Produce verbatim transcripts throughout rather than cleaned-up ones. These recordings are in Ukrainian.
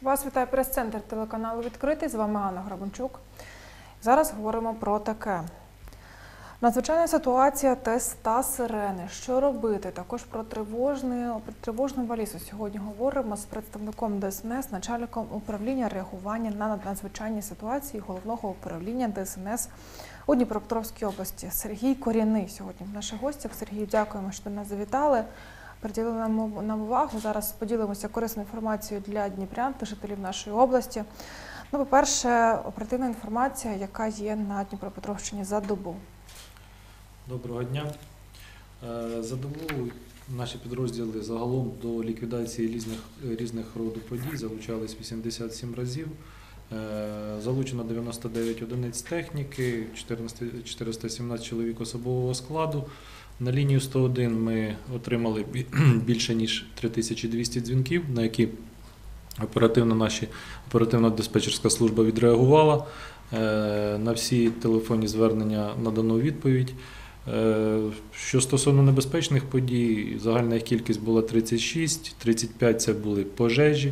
Вас вітає прес-центр телеканалу «Відкритий». З вами Анна Грабанчук. Зараз говоримо про таке. Надзвичайна ситуація, тест та сирени. Що робити? Також про тривожний, про тривожну валізу. Сьогодні говоримо з представником Де Ес Ен Ес, начальником управління реагування на надзвичайні ситуації Головного управління Де Ес Ен Ес у Дніпропетровській області. Сергій Корінний сьогодні в наших гостях. Сергію, дякуємо, що до нас завітали. Приділили нам увагу. Зараз поділимося корисною інформацією для дніпрян та жителів нашої області. Ну, по-перше, оперативна інформація, яка є на Дніпропетровщині за добу. Доброго дня. За добу наші підрозділи загалом до ліквідації різних, різних роду подій залучались вісімдесят сім разів. Залучено дев'яносто дев'ять одиниць техніки, чотириста сімнадцять чоловік особового складу. На лінію сто один ми отримали більше ніж три тисячі двісті дзвінків, на які оперативно наша оперативно-диспетчерська служба відреагувала. На всі телефонні звернення надано відповідь. Що стосовно небезпечних подій, загальна їх кількість була тридцять шість, тридцять п'ять це були пожежі.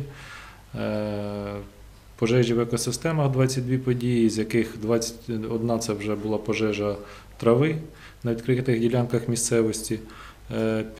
Пожежі в екосистемах двадцять дві події, з яких двадцять одна це вже була пожежа трави на відкритих ділянках місцевості.